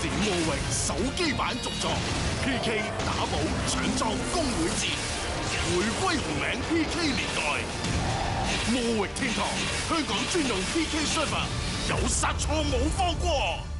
魔域手機版續作 PK 打寶搶裝公會戰，回歸紅名 PK 年代。魔域天堂香港專用 PK server 有殺錯冇放過。